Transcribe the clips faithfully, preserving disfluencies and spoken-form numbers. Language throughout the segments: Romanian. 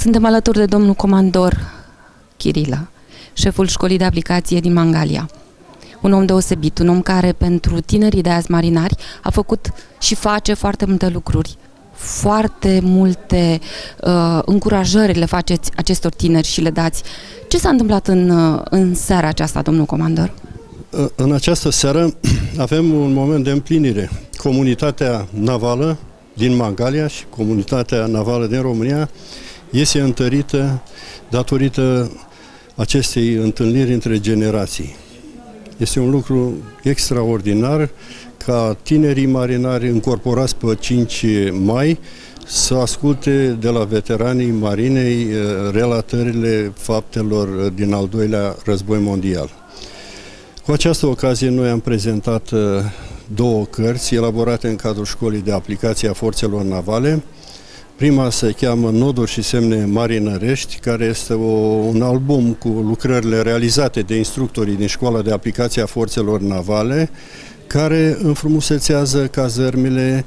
Suntem alături de domnul comandor Chirilă, șeful școlii de aplicație din Mangalia. Un om deosebit, un om care pentru tinerii de azi marinari a făcut și face foarte multe lucruri. Foarte multe uh, încurajări le faceți acestor tineri și le dați. Ce s-a întâmplat în, uh, în seara aceasta, domnul comandor? În această seară avem un moment de împlinire. Comunitatea navală din Mangalia și comunitatea navală din România este întărită datorită acestei întâlniri între generații. Este un lucru extraordinar ca tinerii marinari încorporați pe cinci mai să asculte de la veteranii marinei relatările faptelor din al doilea război mondial. Cu această ocazie noi am prezentat două cărți elaborate în cadrul școlii de aplicație a forțelor navale. Prima se cheamă Noduri și semne marinărești, care este o, un album cu lucrările realizate de instructorii din școala de aplicație a forțelor navale, care înfrumusețează cazărmile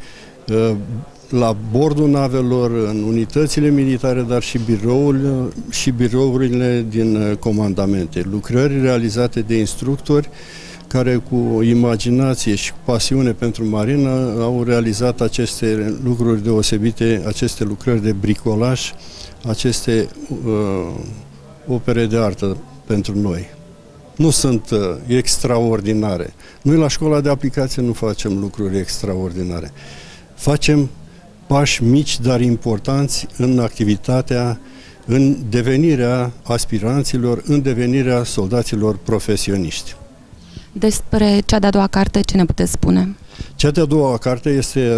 la bordul navelor, în unitățile militare, dar și, biroul, și birourile din comandamente. Lucrări realizate de instructori care cu imaginație și cu pasiune pentru marină au realizat aceste lucruri deosebite, aceste lucrări de bricolaj, aceste uh, opere de artă pentru noi. Nu sunt uh, extraordinare. Noi la școala de aplicație nu facem lucruri extraordinare. Facem pași mici, dar importanți în activitatea, în devenirea aspiranților, în devenirea soldaților profesioniști. Despre cea de-a doua carte, ce ne puteți spune? Cea de-a doua carte este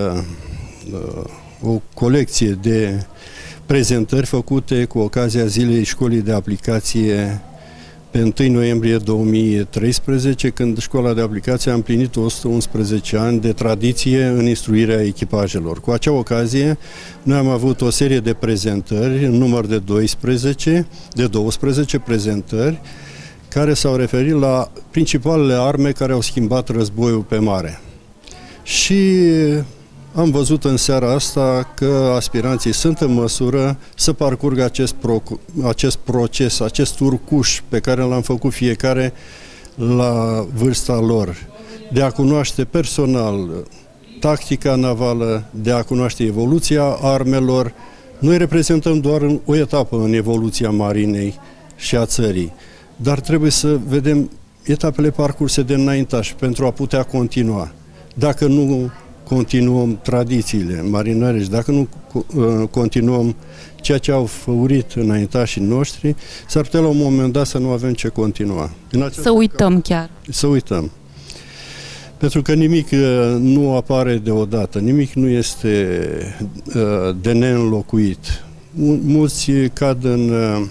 uh, o colecție de prezentări făcute cu ocazia Zilei Școlii de Aplicație pe întâi noiembrie două mii treisprezece, când școala de aplicație a împlinit o sută unsprezece ani de tradiție în instruirea echipajelor. Cu acea ocazie, noi am avut o serie de prezentări, în număr de doisprezece, de douăsprezece prezentări, care s-au referit la principalele arme care au schimbat războiul pe mare. Și am văzut în seara asta că aspiranții sunt în măsură să parcurgă acest, pro, acest proces, acest urcuș pe care l-am făcut fiecare la vârsta lor, de a cunoaște personal tactica navală, de a cunoaște evoluția armelor. Noi reprezentăm doar o etapă în evoluția marinei și a țării, dar trebuie să vedem etapele parcurse de înaintași pentru a putea continua. Dacă nu continuăm tradițiile marinărești, dacă nu uh, continuăm ceea ce au făurit înaintașii noștri, s-ar putea la un moment dat să nu avem ce continua. Să uităm chiar. Să uităm. Pentru că nimic uh, nu apare deodată, nimic nu este uh, de neînlocuit. Mulți cad în, uh,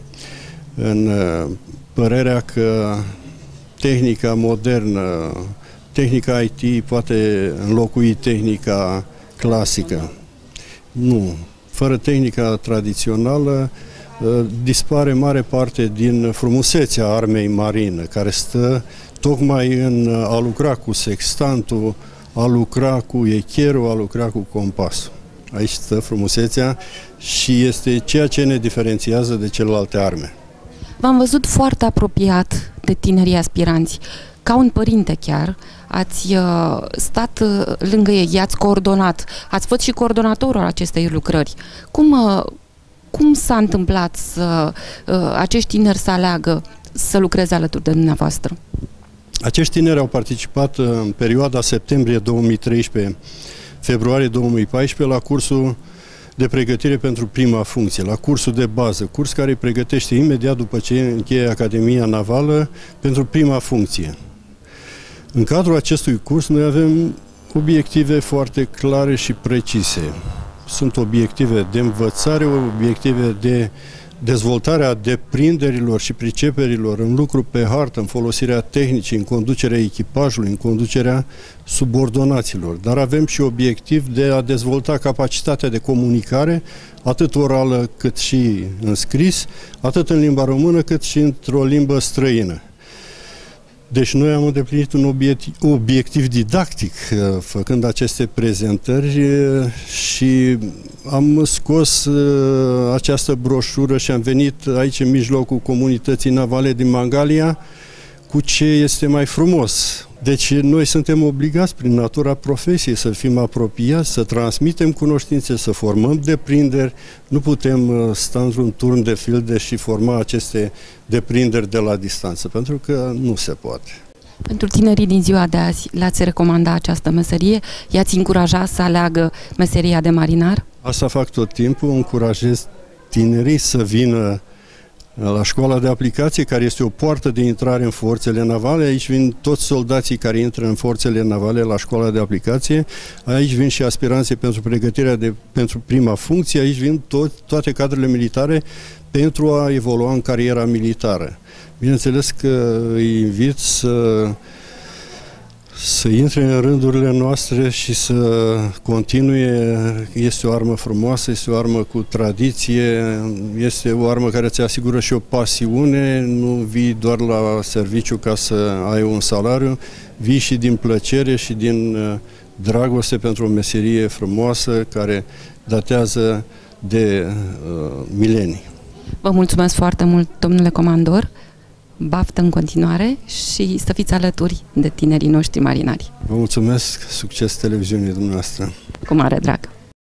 în uh, părerea că tehnica modernă, tehnica I T poate înlocui tehnica clasică. Nu. Fără tehnica tradițională dispare mare parte din frumusețea armei marină, care stă tocmai în a lucra cu sextantul, a lucra cu echerul, a lucra cu compasul. Aici stă frumusețea și este ceea ce ne diferențiază de celelalte arme. V-am văzut foarte apropiat de tinerii aspiranți. Ca un părinte chiar, ați uh, stat uh, lângă ei, i-ați coordonat, ați fost și coordonatorul acestei lucrări. Cum, uh, cum s-a întâmplat să uh, acești tineri să aleagă să lucreze alături de dumneavoastră? Acești tineri au participat în perioada septembrie două mii treisprezece, februarie două mii paisprezece la cursul de pregătire pentru prima funcție, la cursul de bază, curs care îi pregătește imediat după ce încheie Academia Navală pentru prima funcție. În cadrul acestui curs noi avem obiective foarte clare și precise. Sunt obiective de învățare, obiective de dezvoltarea deprinderilor și priceperilor în lucru pe hartă, în folosirea tehnicii, în conducerea echipajului, în conducerea subordonaților. Dar avem și obiectiv de a dezvolta capacitatea de comunicare, atât orală cât și în scris, atât în limba română cât și într-o limbă străină. Deci noi am îndeplinit un obiectiv, obiectiv didactic făcând aceste prezentări și am scos această broșură și am venit aici în mijlocul comunității navale din Mangalia cu ce este mai frumos. Deci noi suntem obligați prin natura profesiei să fim apropiați, să transmitem cunoștințe, să formăm deprinderi. Nu putem sta într-un turn de filde și forma aceste deprinderi de la distanță, pentru că nu se poate. Pentru tinerii din ziua de azi, le-ați recomanda această meserie? I-ați încuraja să aleagă meseria de marinar? Asta fac tot timpul, încurajez tinerii să vină la școala de aplicație, care este o poartă de intrare în forțele navale. Aici vin toți soldații care intră în forțele navale la școala de aplicație. Aici vin și aspiranții pentru pregătirea de, pentru prima funcție. Aici vin tot, toate cadrele militare pentru a evolua în cariera militară. Bineînțeles că îi invit să să intre în rândurile noastre și să continue. Este o armă frumoasă, este o armă cu tradiție, este o armă care îți asigură și o pasiune, nu vii doar la serviciu ca să ai un salariu, vii și din plăcere și din dragoste pentru o meserie frumoasă care datează de uh, milenii. Vă mulțumesc foarte mult, domnule comandor, baftă în continuare și să fiți alături de tinerii noștri marinari. Vă mulțumesc, succes televiziunii dumneavoastră. Cu mare drag!